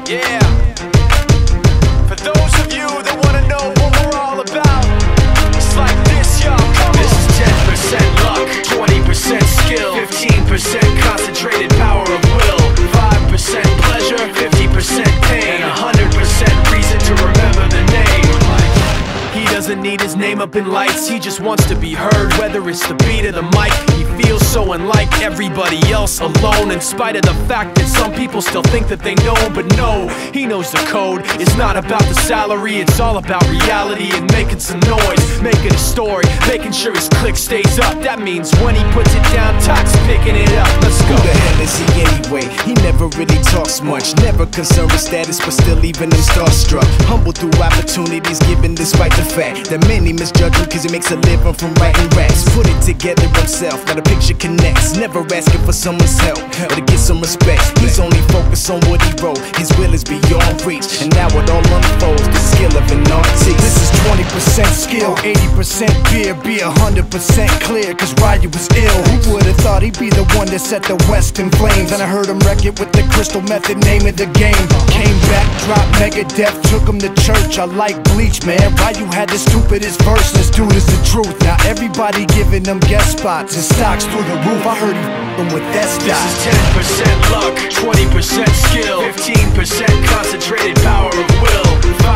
Yeah. For those of you that wanna know what we're all about, it's like this, y'all. This is 10% luck, 20% skill, 15% concentrated power of will, 5% pleasure, 50% pain, and 100% reason to remember the name. He doesn't need his name up in lights, he just wants to be heard, whether it's the beat of the mic. He feels so unlike everybody else, alone, in spite of the fact that some people still think that they know him. But no, he knows the code. It's not about the salary, it's all about reality and making some noise, making a story, making sure his click stays up. That means when he puts it down, Tox picking it up. Let's go. Who the hell is he anyway? He never really talks much, never concerned with status, but still leaving him starstruck. Humble through opportunities given despite the fact that many misjudge him cause he makes a living from writing raps. Put it together himself, now the picture connects, never asking for someone's help or to get some respect. He's only focused on what he wrote, his will is beyond reach, and now it all unfolds, the skill of an artist. This is 20% skill, 80% fear, be 100% clear, cause Ryu was ill. Who would've thought he'd be the one that set the West in flames? And I heard him wreck it with the Crystal Method, name of the game. Came back, dropped Megadeth, took him to church. I like Bleach, man. Ryu had the stupidest verse, this dude is the truth. Now everybody giving them guest spots and stocks through the roof. I heard he f***ing with that stock. This is 10% luck, 20% skill, 15% concentrated power of will,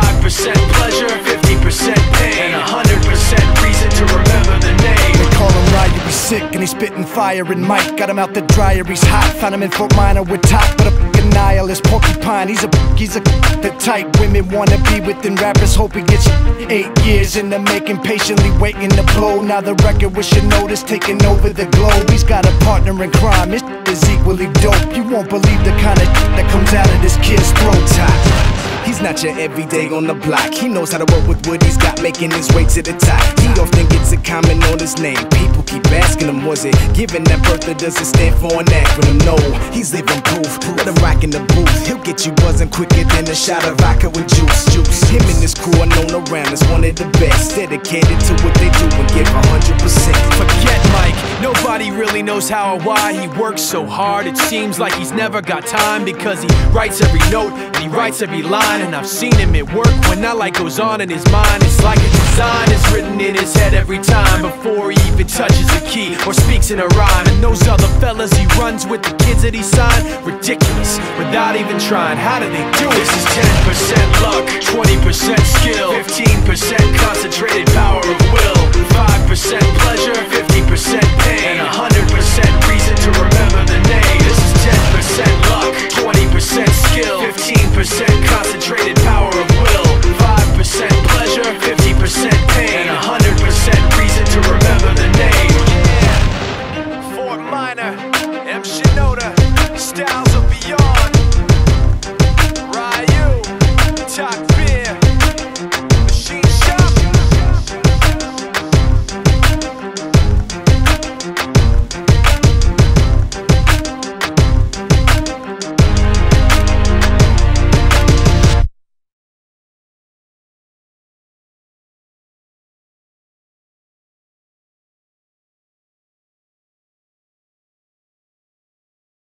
5% pleasure, 50% pain, and 100% reason to remember the name. They call him Ryu, he's sick and he's spitting fire. And Mike got him out the dryer, he's hot. Found him in Fort Minor with Top, but a f***ing nihilist porcupine. He's a the type women wanna be within. Rappers hope he gets 8 years in the making, patiently waiting to blow. Now the record with Shinoda's taking over the globe. He's got a partner in crime, his is equally dope. You won't believe the kind of that comes out of this kid's throat. He's not your everyday on the block. He knows how to work with what he's got, making his way to the top. He often gets a comment on his name. People keep asking him, was it given that birth or does it stand for an acronym? No, he's living proof. Let him rock in the booth. He'll get you buzzing quicker than a shot of vodka with juice. Him and his crew are known around as one of the best, dedicated to what they do and give 100%. Forget Mike, nobody really knows how or why he works so hard. It seems like he's never got time because he writes every note and he writes every line. And I've seen him at work when that light goes on in his mind. It's like a design is written in his head every time before he even touches a key or speaks in a rhyme. And those other fellas he runs with, the kids that he signed, ridiculous, without even trying. How do they do it? This is 10% luck, 20% skill, 15% concentrated power of will, 5% pleasure, 50% pain, and 100% reason to remember the name. This is 10% luck, 20% skill, 15%